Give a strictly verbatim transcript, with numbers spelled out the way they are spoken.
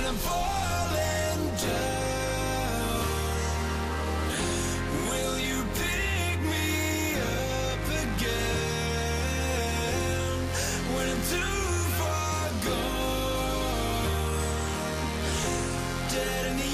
when I'm falling down? Will you pick me up again when I'm too far gone? Dead in the